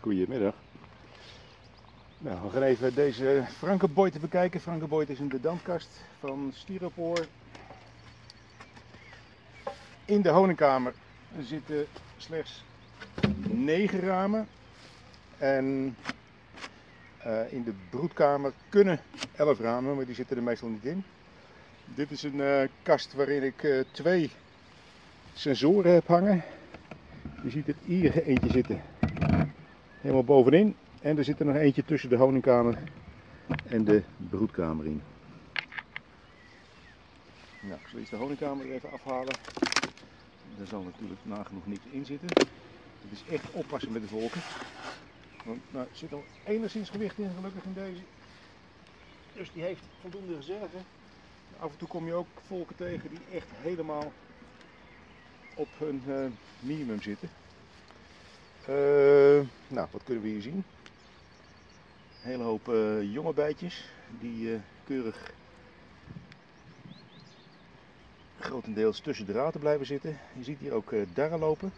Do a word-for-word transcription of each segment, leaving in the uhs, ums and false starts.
Goedemiddag. Nou, we gaan even deze Frankenboit bekijken. Frankenboit is een bedantkast van styropoor. In de honingkamer zitten slechts negen ramen. En uh, in de broedkamer kunnen elf ramen, maar die zitten er meestal niet in. Dit is een uh, kast waarin ik uh, twee sensoren heb hangen. Je ziet er hier eentje zitten, helemaal bovenin. En er zit er nog eentje tussen de honingkamer en de broedkamer in. Nou, ik zal eerst de honingkamer even afhalen. Daar zal natuurlijk nagenoeg niks in zitten. Het is echt oppassen met de volken. Want nou, er zit al enigszins gewicht in, gelukkig in deze. Dus die heeft voldoende reserve. Af en toe kom je ook volken tegen die echt helemaal op hun uh, minimum zitten. Uh, nou, wat kunnen we hier zien? Een hele hoop uh, jonge bijtjes die uh, keurig grotendeels tussen de raten blijven zitten. Je ziet hier ook uh, darren lopen.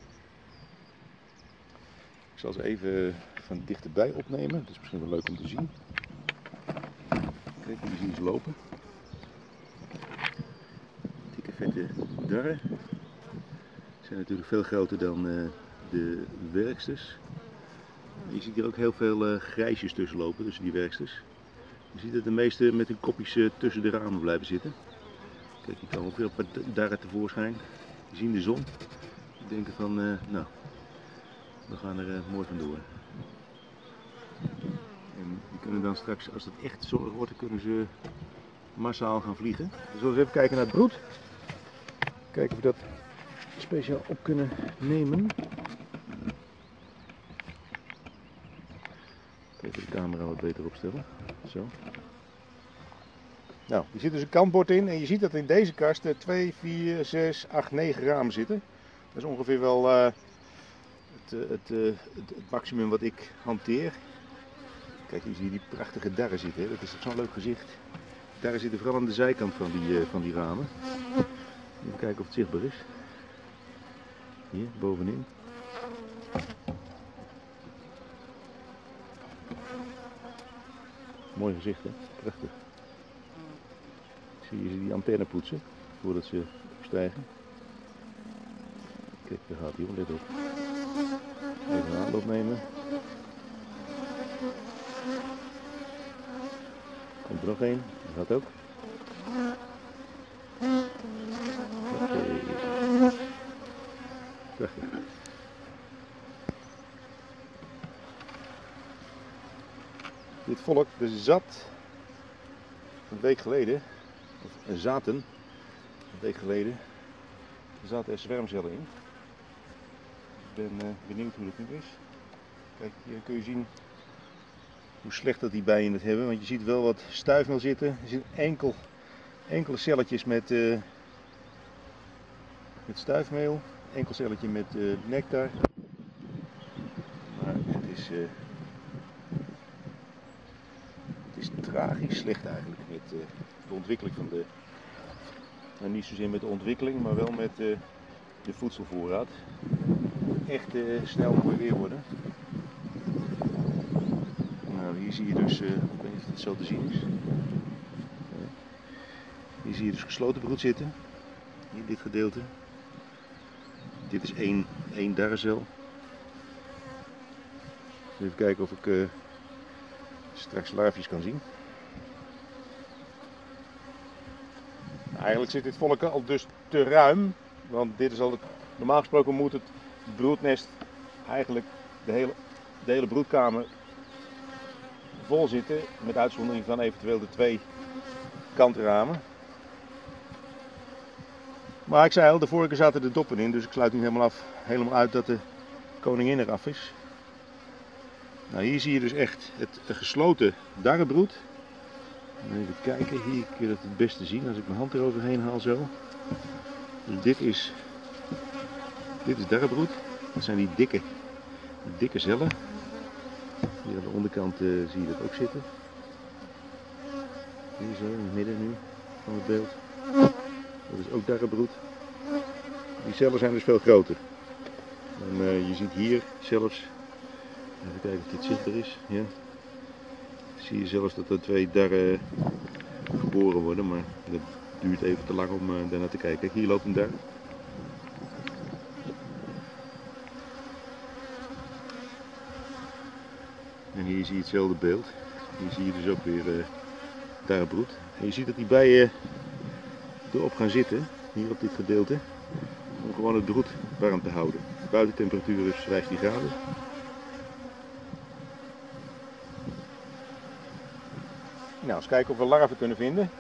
Ik zal ze even van dichterbij opnemen, dat is misschien wel leuk om te zien. Kijk, hier zien ze lopen. Dikke vette darren. Ze zijn natuurlijk veel groter dan uh, de werksters. Je ziet hier ook heel veel uh, grijsjes tussen lopen, tussen die werksters. Je ziet dat de meeste met hun kopjes uh, tussen de ramen blijven zitten. Kijk, hier komen ook weer een paar darren tevoorschijn. Die zien de zon. Die denken van, uh, nou, we gaan er uh, mooi vandoor. En die kunnen dan straks, als het echt zonnig wordt, dan kunnen ze massaal gaan vliegen. We zullen eens even kijken naar het broed. Kijken of we dat speciaal op kunnen nemen. Even de camera wat beter opstellen. Zo. Nou, er zit dus een kantbord in en je ziet dat in deze kast twee, vier, zes, acht, negen ramen zitten. Dat is ongeveer wel uh, het, uh, het, uh, het, het maximum wat ik hanteer. Kijk, hier zie je die prachtige darren zitten. Hè? Dat is zo'n leuk gezicht. Darren zitten vooral aan de zijkant van die, uh, van die ramen. Even kijken of het zichtbaar is. Hier, bovenin. Mooi gezicht, hè? Prachtig. Zie je ze die antenne poetsen voordat ze stijgen. Kijk, daar gaat hij hoor, let op. Even een aanloop nemen. Komt er nog één, dat gaat ook. Okay. Prachtig. Dit volk er zat een week geleden, of zaten een week geleden, er zaten er zwermcellen in. Ik ben uh, benieuwd hoe dat nu is. Kijk, hier kun je zien hoe slecht dat die bijen het hebben, want je ziet wel wat stuifmeel zitten. Er zitten enkel, enkele celletjes met, uh, met stuifmeel, enkel celletje met uh, nectar. Maar het is... Uh, Het is tragisch slecht eigenlijk met uh, de ontwikkeling van de, nou niet zozeer met de ontwikkeling, maar wel met uh, de voedselvoorraad. Echt uh, snel mooi weer worden. Nou, hier zie je dus, uh, ik weet niet of het zo te zien is. Uh, hier zie je dus gesloten broed zitten, in dit gedeelte. Dit is één, één darrencel. Even kijken of ik uh, straks larfjes kan zien. Eigenlijk zit dit volk al dus te ruim, want dit is al het, normaal gesproken moet het broednest eigenlijk de hele, de hele broedkamer vol zitten, met uitzondering van eventueel de twee kantramen. Maar ik zei al, de vorige keer zaten de doppen in, dus ik sluit niet helemaal, af, helemaal uit dat de koningin eraf is. Nou, hier zie je dus echt het gesloten darrenbroed. Even kijken, hier kun je het het beste zien als ik mijn hand eroverheen haal zo. Dus dit is, dit is darrenbroed. Dat zijn die dikke, die dikke cellen. Hier aan de onderkant uh, zie je dat ook zitten. Hier zo in het midden nu van het beeld. Dat is ook darrenbroed. Die cellen zijn dus veel groter. En, uh, je ziet hier zelfs Even kijken of dit zichtbaar is. Ja. Zie je zelfs dat er twee darren geboren worden, maar dat duurt even te lang om uh, daarnaar te kijken. Kijk, hier loopt een dar. En hier zie je hetzelfde beeld. Hier zie je dus ook weer uh, darrenbroed. En je ziet dat die bijen erop gaan zitten, hier op dit gedeelte, om gewoon het broed warm te houden. De buitentemperatuur is vijftien graden. Nou, eens kijken of we larven kunnen vinden.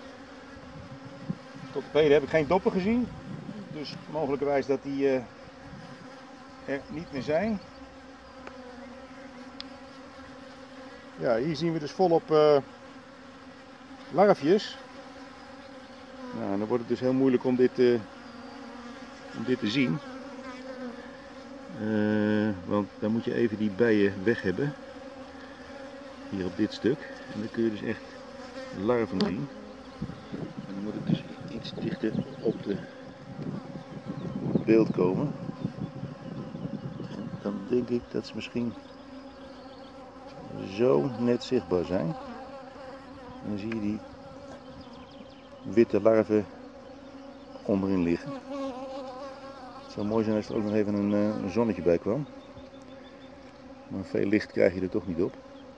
Tot op heden heb ik geen doppen gezien, dus mogelijkerwijs dat die uh, er niet meer zijn. Ja, hier zien we dus volop uh, larfjes. Nou, dan wordt het dus heel moeilijk om dit, uh, om dit te zien. Uh, want dan moet je even die bijen weg hebben. Hier op dit stuk. En dan kun je dus echt larven zien. En dan moet ik dus iets dichter op de beeld komen. En dan denk ik dat ze misschien zo net zichtbaar zijn. En dan zie je die witte larven onderin liggen. Het zou mooi zijn als er ook nog even een, een zonnetje bij kwam. Maar veel licht krijg je er toch niet op.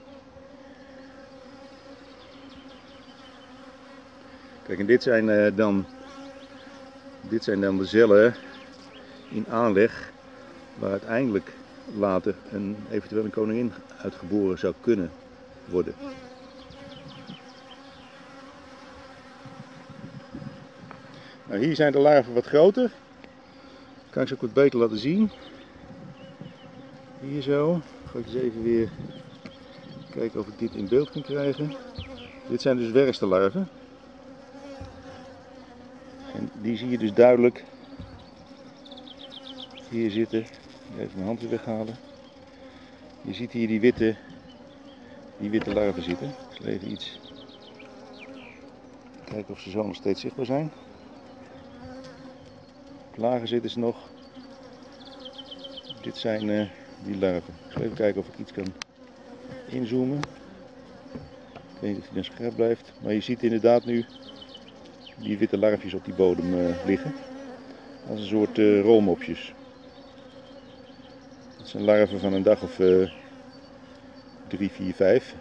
Kijk, en dit zijn, uh, dan, dit zijn dan de cellen in aanleg waar uiteindelijk later een, eventueel een koningin uitgeboren zou kunnen worden. Nou, hier zijn de larven wat groter. Kan ik ze ook wat beter laten zien. Hier zo. Ga ik eens even weer kijken of ik dit in beeld kan krijgen. Dit zijn dus werksterlarven. En die zie je dus duidelijk hier zitten. Even mijn hand weer weghalen. Je ziet hier die witte, die witte larven zitten. Ik zal even iets kijken of ze zo nog steeds zichtbaar zijn. Lager zitten ze nog. Dit zijn uh, die larven. Ik zal even kijken of ik iets kan inzoomen. Ik weet niet of hij dan scherp blijft. Maar je ziet inderdaad nu die witte larfjes op die bodem uh, liggen. Als een soort uh, rolmopjes. Dat zijn larven van een dag of uh, drie, vier, vijf.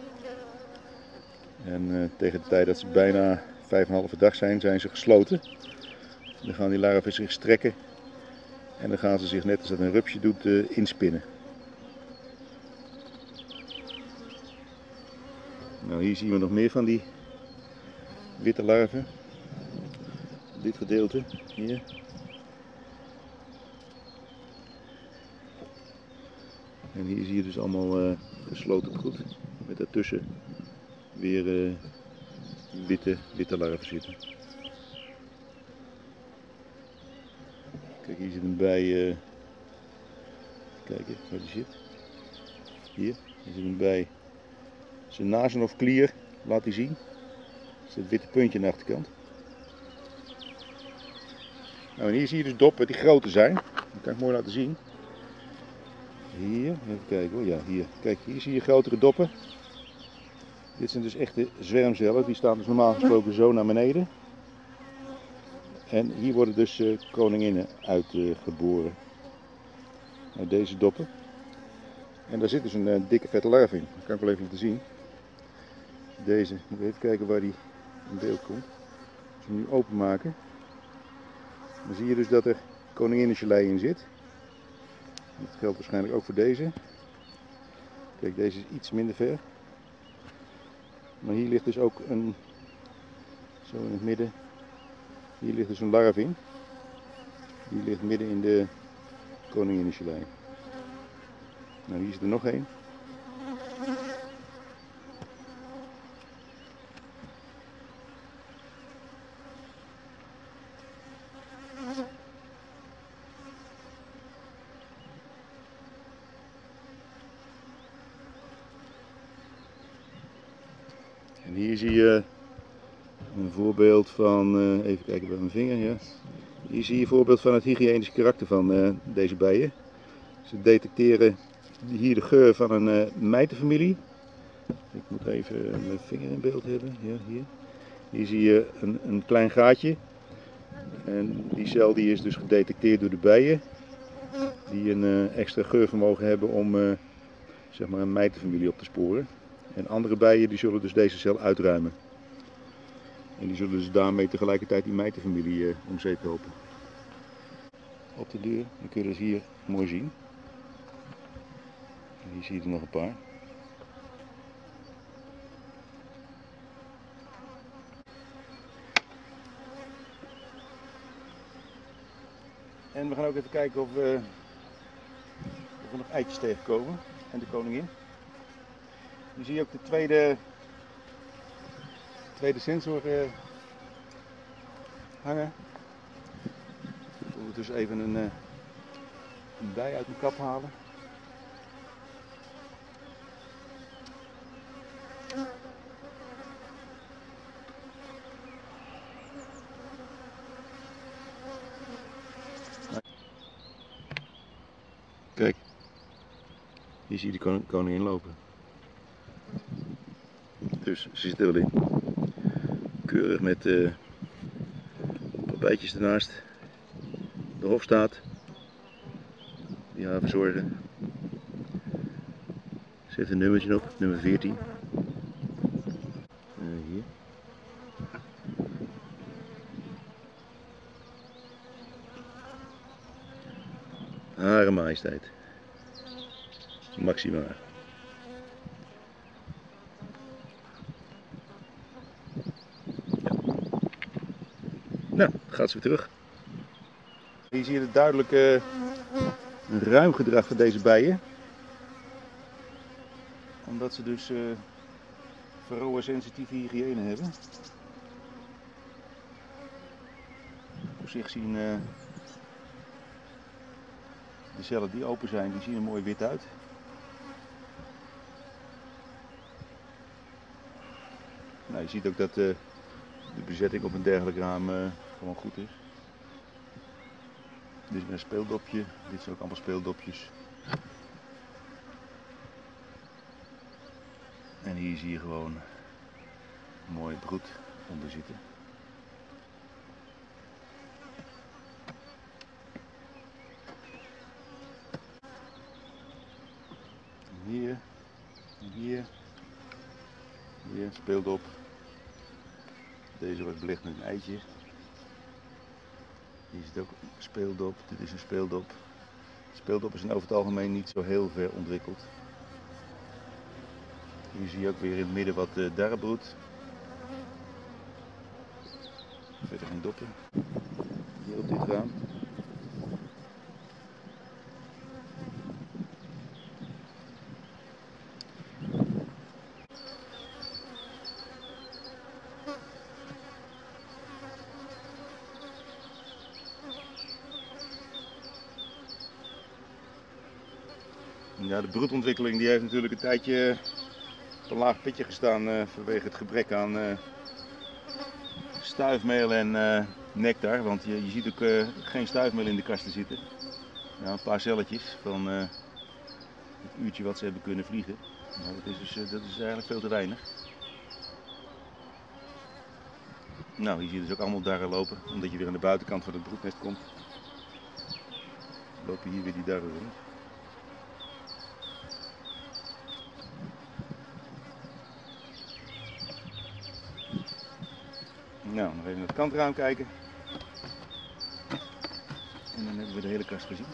En uh, tegen de tijd dat ze bijna vijf en een halve dag zijn, zijn ze gesloten. Dan gaan die larven zich strekken en dan gaan ze zich net als dat een rupsje doet uh, inspinnen. Nou, hier zien we nog meer van die witte larven. Dit gedeelte hier. En hier zie je dus allemaal uh, gesloten broed met daartussen weer uh, witte, witte larven zitten. Kijk, hier zit een bij, uh, kijken waar die zit. Hier, hier zit een bij. Zijn nazen of klier, laat hij zien. Dat is het witte puntje aan de achterkant. Nou, en hier zie je dus doppen die groter zijn. Dat kan ik mooi laten zien. Hier, even kijken hoor, ja hier. Kijk, hier zie je grotere doppen. Dit zijn dus echte zwermcellen, die staan dus normaal gesproken zo naar beneden. En hier worden dus uh, koninginnen uitgeboren. Uh, uit deze doppen. En daar zit dus een uh, dikke vette larve in. Dat kan ik wel even laten zien. Deze, moet ik even kijken waar die in beeld komt. Als we hem nu openmaken, dan zie je dus dat er koninginnengelei in zit. Dat geldt waarschijnlijk ook voor deze. Kijk, deze is iets minder ver. Maar hier ligt dus ook een, zo in het midden, hier ligt dus een larve in. Die ligt midden in de koninginnengelei. Nou, hier is er nog één. En hier zie je een voorbeeld van, uh, even kijken bij mijn vinger, ja. Hier zie je een voorbeeld van het hygiënische karakter van uh, deze bijen. Ze detecteren hier de geur van een uh, mijtenfamilie. Ik moet even mijn vinger in beeld hebben. Ja, hier. Hier zie je een, een klein gaatje. En die cel die is dus gedetecteerd door de bijen. Die een uh, extra geurvermogen hebben om uh, zeg maar een mijtenfamilie op te sporen. En andere bijen die zullen dus deze cel uitruimen. En die zullen dus daarmee tegelijkertijd die mijtenfamilie uh, om zeep helpen. Op de deur, dan kun je dus hier mooi zien. Hier zie je er nog een paar. En we gaan ook even kijken of we, of we nog eitjes tegenkomen. En de koningin. Hier zie je ook de tweede, tweede sensor uh, hangen. We dus even een, uh, een bij uit mijn kap halen. Kijk, hier zie je de koningin lopen. Dus ze zit er wel in. Keurig met uh, papijtjes ernaast. De hofstaat die haar verzorgen. Zet een nummertje op, nummer veertien. Uh, hier. Hare Majesteit. Maxima. Ja. Nou, gaat ze weer terug. Hier zie je het duidelijke ruim gedrag van deze bijen. Omdat ze dus uh, vooral sensitieve hygiëne hebben. Op zich zien uh, de cellen die open zijn, die zien er mooi wit uit. Nou, je ziet ook dat uh, de bezetting op een dergelijk raam uh, gewoon goed is. Dit is een speeldopje, dit zijn ook allemaal speeldopjes. En hier zie je gewoon een mooie broed onder zitten. En hier, en hier, hier speeldop. Deze wordt belicht met een eitje. Hier zit ook een speeldop, dit is een speeldop. Speeldop is over het algemeen niet zo heel ver ontwikkeld. Hier zie je ook weer in het midden wat uh, darrenbroed. Verder geen doppen. Hier op dit raam. Ja, de broedontwikkeling die heeft natuurlijk een tijdje op een laag pitje gestaan uh, vanwege het gebrek aan uh, stuifmeel en uh, nectar. Want je, je ziet ook uh, geen stuifmeel in de kasten zitten. Ja, een paar celletjes van uh, het uurtje wat ze hebben kunnen vliegen. Maar dat is, dus, uh, dat is eigenlijk veel te weinig. Nou, hier zie je dus ook allemaal darren lopen, omdat je weer aan de buitenkant van het broednest komt. Lopen hier weer die darren rond. Nou, nog even naar het kantraam kijken. En dan hebben we de hele kast gezien.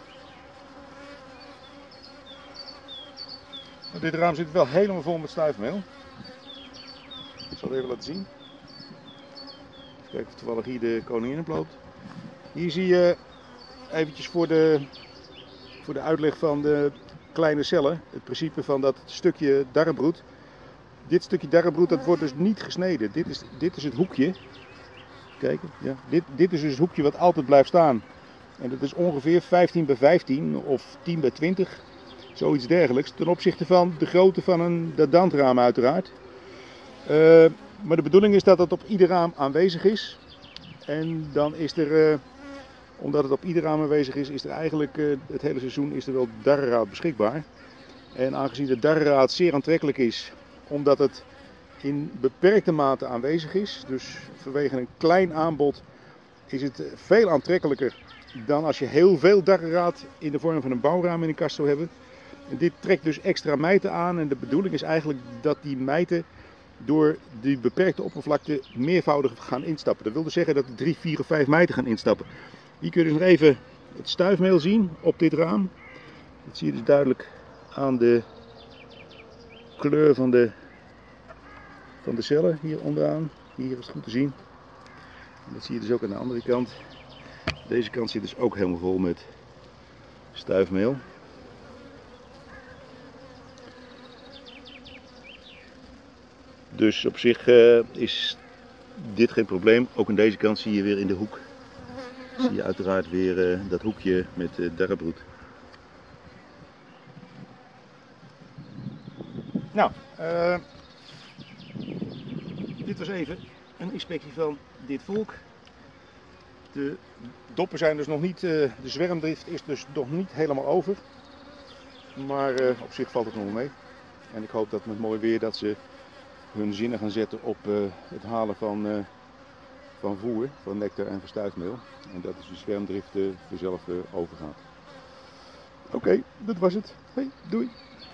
Maar dit raam zit wel helemaal vol met stuifmeel. Ik zal het even laten zien. Even kijken of toevallig hier de koningin op loopt. Hier zie je eventjes voor de, voor de uitleg van de kleine cellen. Het principe van dat stukje darrenbroed. Dit stukje darrenbroed dat wordt dus niet gesneden. Dit is, dit is het hoekje. Kijken, ja. dit, dit is dus het hoekje wat altijd blijft staan. En dat is ongeveer vijftien bij vijftien of tien bij twintig. Zoiets dergelijks. Ten opzichte van de grootte van een dadantraam uiteraard. Uh, maar de bedoeling is dat het op ieder raam aanwezig is. En dan is er, uh, omdat het op ieder raam aanwezig is, is er eigenlijk uh, het hele seizoen is er wel darrenraad beschikbaar. En aangezien de darrenraad zeer aantrekkelijk is, omdat het in beperkte mate aanwezig is, dus vanwege een klein aanbod is het veel aantrekkelijker dan als je heel veel darrenraad in de vorm van een bouwraam in een kast zou hebben. En dit trekt dus extra mijten aan en de bedoeling is eigenlijk dat die mijten door die beperkte oppervlakte meervoudig gaan instappen. Dat wil dus zeggen dat er drie, vier of vijf mijten gaan instappen. Hier kun je dus nog even het stuifmeel zien op dit raam. Dat zie je dus duidelijk aan de kleur van de, van de cellen hier onderaan. Hier is het goed te zien. En dat zie je dus ook aan de andere kant. Deze kant zit dus ook helemaal vol met stuifmeel. Dus op zich uh, is dit geen probleem. Ook aan deze kant zie je weer in de hoek. Zie je uiteraard weer uh, dat hoekje met uh, darrebroed. Nou, uh, dit was even een inspectie van dit volk. De doppen zijn dus nog niet, uh, de zwermdrift is dus nog niet helemaal over. Maar uh, op zich valt het nog wel mee. En ik hoop dat met mooi weer dat ze hun zinnen gaan zetten op uh, het halen van, uh, van voer, van nectar en van stuifmeel. En dat is de zwermdrift uh, vanzelf uh, overgaat. Oké, okay, dat was het. Hey, doei!